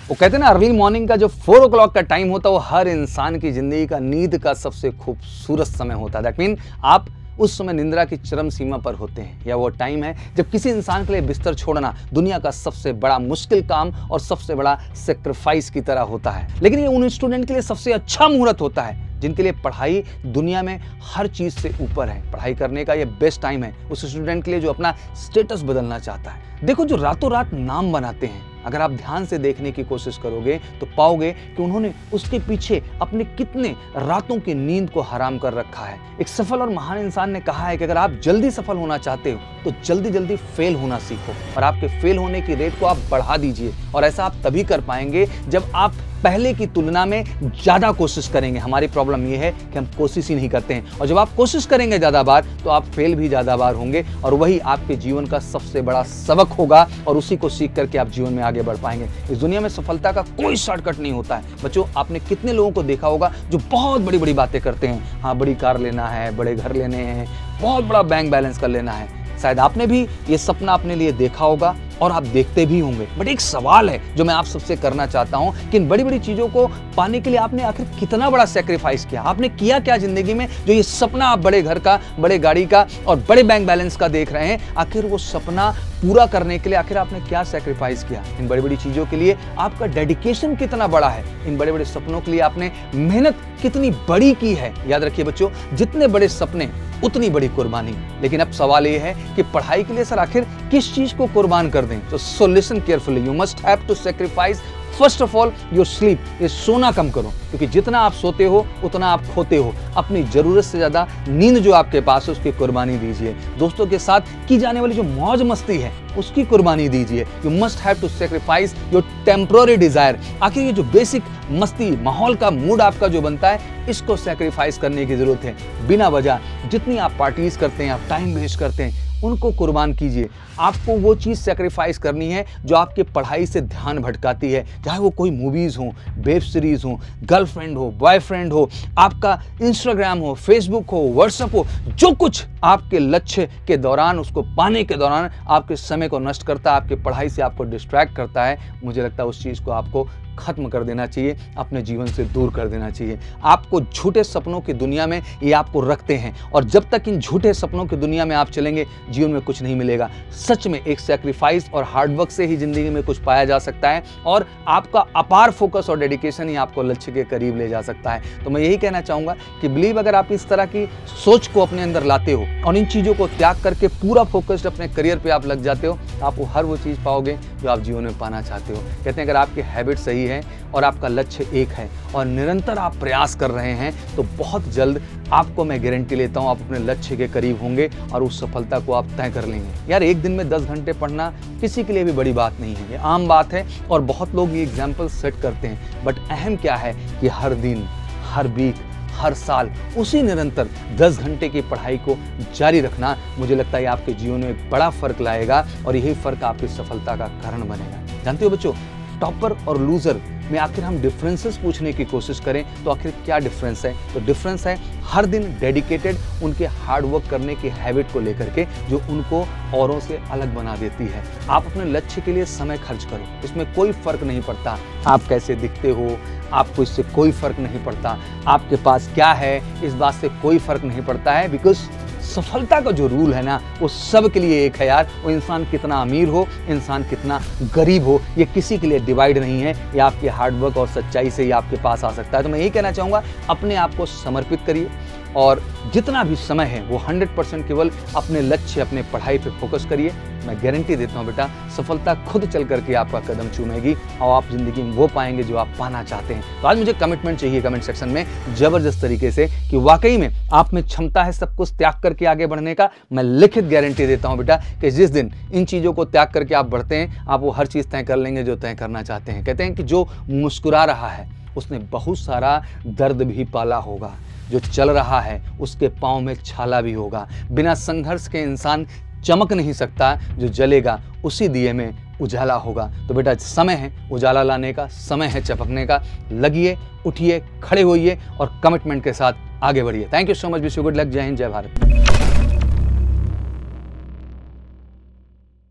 वो कहते हैं ना, अर्ली मॉर्निंग का जो 4 o'clock का टाइम होता है वो हर इंसान की जिंदगी का नींद का सबसे खूबसूरत समय होता है। दैट मीन आप उस समय निंद्रा की चरम सीमा पर होते हैं, या वो टाइम है जब किसी इंसान के लिए बिस्तर छोड़ना दुनिया का सबसे बड़ा मुश्किल काम और सबसे बड़ा सेक्रीफाइस की तरह होता है। लेकिन ये उन स्टूडेंट के लिए सबसे अच्छा मुहूर्त होता है जिनके लिए पढ़ाई दुनिया में हर चीज से ऊपर है। पढ़ाई करने का ये बेस्ट टाइम है उस स्टूडेंट के लिए जो अपना स्टेटस बदलना चाहता है। देखो, जो रातों रात नाम बनाते हैं, अगर आप ध्यान से देखने की कोशिश करोगे तो पाओगे कि उन्होंने उसके पीछे अपने कितने रातों की नींद को हराम कर रखा है। एक सफल और महान इंसान ने कहा है कि अगर आप जल्दी सफल होना चाहते हो तो जल्दी जल्दी फेल होना सीखो और आपके फेल होने की रेट को आप बढ़ा दीजिए। और ऐसा आप तभी कर पाएंगे जब आप पहले की तुलना में ज्यादा कोशिश करेंगे। हमारी प्रॉब्लम यह है कि हम कोशिश ही नहीं करते हैं, और जब आप कोशिश करेंगे ज्यादा बार तो आप फेल भी ज्यादा बार होंगे, और वही आपके जीवन का सबसे बड़ा सबक होगा, और उसी को सीख करके आप जीवन में आगे बढ़ पाएंगे। इस दुनिया में सफलता का कोई शॉर्टकट नहीं होता है। बच्चों, आपने कितने लोगों को देखा होगा जो बहुत बड़ी बड़ी बातें करते हैं, हाँ बड़ी कार लेना है, बड़े घर लेने हैं, बहुत बड़ा बैंक बैलेंस कर लेना है। शायद आपने भी ये सपना अपने लिए देखा होगा और आप देखते भी होंगे। बट एक सवाल है जो मैं आप सबसे करना चाहता हूं कि इन बड़ी बड़ी चीजों को पाने के लिए आपने आखिर कितना बड़ा सैक्रिफाइस किया? आपने किया क्या जिंदगी में जो ये सपना आप बड़े घर का, बड़े गाड़ी का और बड़े बैंक बैलेंस का देख रहे हैं? आखिर वो सपना पूरा करने के लिए आखिर आपने क्या सैक्रिफाइस किया? इन बड़ी बड़ी चीजों के लिए आपका डेडिकेशन कितना बड़ा है? इन बड़े बड़े सपनों के लिए आपने मेहनत कितनी बड़ी की है? याद रखिए बच्चों, जितने बड़े सपने उतनी बड़ी कुर्बानी। लेकिन अब सवाल ये है कि पढ़ाई के लिए सर आखिर किस चीज को कुर्बान कर दें? तो so listen carefully, you must have to sacrifice first of all your sleep. ये सोना कम करो, क्योंकि जितना आप सोते हो उतना आप खोते हो। अपनी जरूरत से ज्यादा नींद जो आपके पास है उसकी कुर्बानी दीजिए। दोस्तों के साथ की जाने वाली जो मौज मस्ती है उसकी कुर्बानी दीजिए। You must have to sacrifice your temporary desire. आखिर ये जो बेसिक मस्ती, माहौल का मूड आपका जो बनता है, इसको सैक्रिफाइस करने की जरूरत है। बिना वजह जितनी आप पार्टीज करते हैं, आप टाइम वेस्ट करते हैं, उनको कुर्बान कीजिए। आपको वो चीज़ सेक्रीफाइस करनी है जो आपके पढ़ाई से ध्यान भटकाती है, चाहे वो कोई मूवीज़ हो, वेब सीरीज़ हो, गर्लफ्रेंड हो, बॉयफ्रेंड हो, आपका इंस्टाग्राम हो, फेसबुक हो, व्हाट्सएप हो, जो कुछ आपके लक्ष्य के दौरान, उसको पाने के दौरान आपके समय को नष्ट करता है, आपके पढ़ाई से आपको डिस्ट्रैक्ट करता है, मुझे लगता है उस चीज़ को आपको खत्म कर देना चाहिए, अपने जीवन से दूर कर देना चाहिए। आपको झूठे सपनों की दुनिया में ये आपको रखते हैं, और जब तक इन झूठे सपनों की दुनिया में आप चलेंगे जीवन में कुछ नहीं मिलेगा। सच में एक सैक्रिफाइस और हार्डवर्क से ही जिंदगी में कुछ पाया जा सकता है, और आपका अपार फोकस और डेडिकेशन ही आपको लक्ष्य के करीब ले जा सकता है। तो मैं यही कहना चाहूंगा कि बिलीव, अगर आप इस तरह की सोच को अपने अंदर लाते हो और इन चीज़ों को त्याग करके पूरा फोकस्ड अपने करियर पे आप लग जाते हो, आप हर वो चीज़ पाओगे जो आप जीवन में पाना चाहते हो। कहते हैं अगर आपकी हैबिट सही है और आपका लक्ष्य एक है और निरंतर आप प्रयास कर रहे हैं, तो बहुत जल्द आपको मैं गारंटी लेता हूं आप अपने लक्ष्य के करीब होंगे और उस सफलता को आप तय कर लेंगे। यार, एक दिन में 10 घंटे पढ़ना किसी के लिए भी बड़ी बात नहीं है, ये आम बात है और बहुत लोग ये एग्जाम्पल सेट करते हैं। बट अहम क्या है कि हर दिन, हर वीक, हर साल उसी निरंतर 10 घंटे की पढ़ाई को जारी रखना, मुझे लगता है आपके जीवन में एक बड़ा फर्क लाएगा और यही फर्क आपकी सफलता का कारण बनेगा। जानते हो बच्चों, टॉपर और लूजर में आखिर हम डिफरेंसेस पूछने की कोशिश करें तो आखिर क्या डिफरेंस है? तो डिफरेंस है हर दिन डेडिकेटेड उनके हार्ड वर्क करने की हैबिट को लेकर के, जो उनको औरों से अलग बना देती है। आप अपने लक्ष्य के लिए समय खर्च करो, इसमें कोई फर्क नहीं पड़ता आप कैसे दिखते हो, आपको इससे कोई फर्क नहीं पड़ता आपके पास क्या है, इस बात से कोई फर्क नहीं पड़ता है। बिकॉज सफलता का जो रूल है ना, वो सब के लिए एक है यार। वो इंसान कितना अमीर हो, इंसान कितना गरीब हो, ये किसी के लिए डिवाइड नहीं है। ये आपके हार्डवर्क और सच्चाई से ही आपके पास आ सकता है। तो मैं यही कहना चाहूँगा, अपने आप को समर्पित करिए और जितना भी समय है वो 100% केवल अपने लक्ष्य, अपने पढ़ाई पे फोकस करिए। मैं गारंटी देता हूँ बेटा, सफलता खुद चल करके आपका कदम चूमेगी और आप जिंदगी में वो पाएंगे जो आप पाना चाहते हैं। तो आज मुझे कमिटमेंट चाहिए कमेंट सेक्शन में जबरदस्त तरीके से कि वाकई में आप में क्षमता है सब कुछ त्याग करके आगे बढ़ने का। मैं लिखित गारंटी देता हूँ बेटा कि जिस दिन इन चीज़ों को त्याग करके आप बढ़ते हैं, आप वो हर चीज़ तय कर लेंगे जो तय करना चाहते हैं। कहते हैं कि जो मुस्कुरा रहा है उसने बहुत सारा दर्द भी पाला होगा, जो चल रहा है उसके पाँव में छाला भी होगा। बिना संघर्ष के इंसान चमक नहीं सकता, जो जलेगा उसी दिए में उजाला होगा। तो बेटा समय है उजाला लाने का, समय है चमकने का। लगिए, उठिए, खड़े होइए और कमिटमेंट के साथ आगे बढ़िए। Thank you so much, wish you good luck. जय हिंद, जय भारत।